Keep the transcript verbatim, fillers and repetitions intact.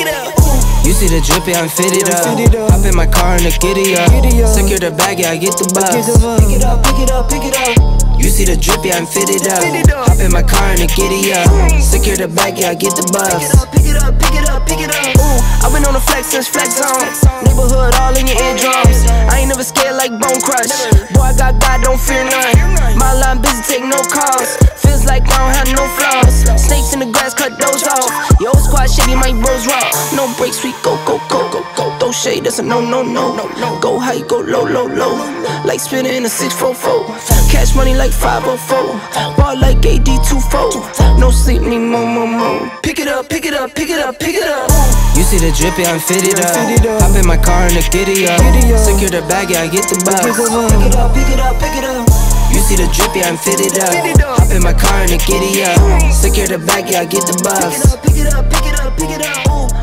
pick it up. You see the drip, yeah, I'm fitted up. Hop in my car and the giddy up. Secure the bag, yeah, I get the bus. Pick it up, pick it up, pick it up. You see the drip, yeah, I'm fitted up. Hop in my car and the giddy up. Secure the bag, yeah, I get the bus. Pick it up, pick it up, pick it up, pick it up. Ooh, I've been on the flex since flex zone. Neighborhood all in your eardrums. I ain't never scared like Bone Crush. Boy, I got God, don't fear none. My line busy, take no calls. Feels like I don't have no flaws. Snakes in the grass, cut those off. Yo, squad shady, my bros raw. No breaks, we go, go, go, go, go. Throw shade, that's a no, no, no, no, no. Go high, go low, low, low. Like spinning in a six four four. Cash money like five oh four. Ball like A D two four. No sleep, need more, more, more. Pick it up, pick it up, pick it up, pick it up. You see the drip, yeah, I'm fitted up. Hop in my car and the giddy up. Secure the bag, yeah, I get the bus. Pick it up, pick it up, pick it up. You see the drip, yeah, I'm fitted up. Hop in my car and the giddy up. Secure the bag, yeah, I get the bus. Pick it up, pick it up, pick it up, pick it up.